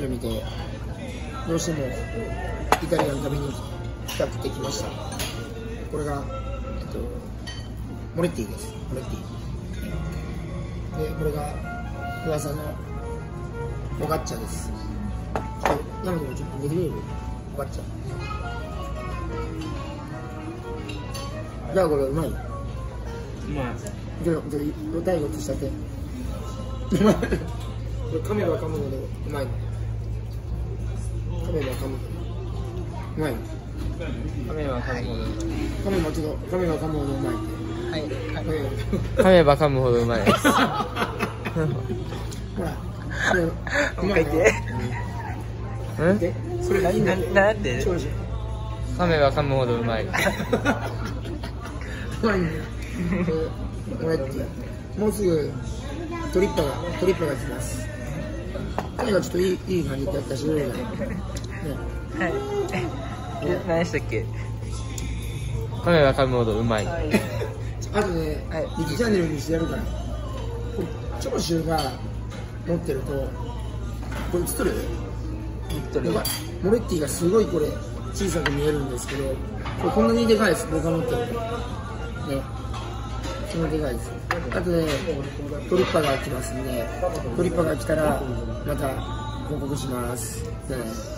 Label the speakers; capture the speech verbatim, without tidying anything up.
Speaker 1: ル見てどうしてもイタリアン食べに行きたくて来ました。これが、えっと、モレッティです。モレッティで、これが噂のフォカッチャです。ヤマトもちょっと出てみる？フォカッチャ。じゃあこれうまい？うまい。じゃあ、じゃあ、大悟としたて。うまい。これ噛めば噛むほどうまい。噛めば噛むほどうまい。
Speaker 2: 噛めば噛むほど
Speaker 1: 噛めばちょっと噛めば噛むほどうまい。
Speaker 2: はい噛めば噛むほどうまいです。ほ
Speaker 1: ら、これうまいな。
Speaker 2: うん？
Speaker 1: で、それ何？
Speaker 2: なんで？噛めば噛むほどうまい。う
Speaker 1: まいね。これもうすぐトリッパがトリッパが来ます。これがちょっといいいい感じでやったしね。
Speaker 2: はい。え、何でしたっけ？噛めば噛むほどうまい。
Speaker 1: あとね、リキチャンネルにしてやるから。長州が持ってると、これ映っとる？映っとる。モレッティがすごいこれ小さく見えるんですけど、これこんなにでかいです。僕が持ってると。ね。そのでかいです。あとね、トリッパが来ますんで、トリッパが来たらまた報告します。ね